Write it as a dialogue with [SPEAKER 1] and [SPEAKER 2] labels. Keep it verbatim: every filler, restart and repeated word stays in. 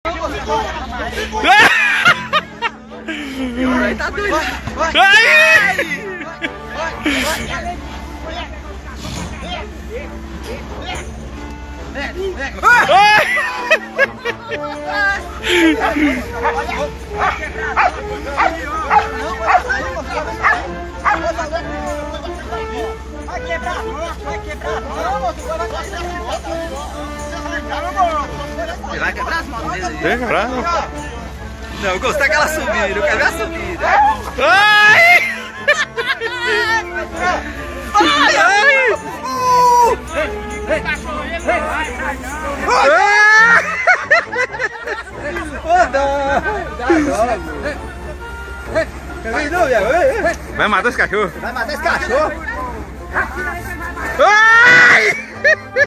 [SPEAKER 1] Tá doido.
[SPEAKER 2] Vai quebrar, vai quebrar.
[SPEAKER 1] Você vai quebrar as mãos dele?
[SPEAKER 3] Tem quebrar?
[SPEAKER 1] Não, eu gostei daquela subida, eu quero ver a subida.
[SPEAKER 3] Ai!
[SPEAKER 1] Ai, ai!
[SPEAKER 3] Vai matar esse cachorro!
[SPEAKER 1] Vai matar esse cachorro!
[SPEAKER 3] Ai!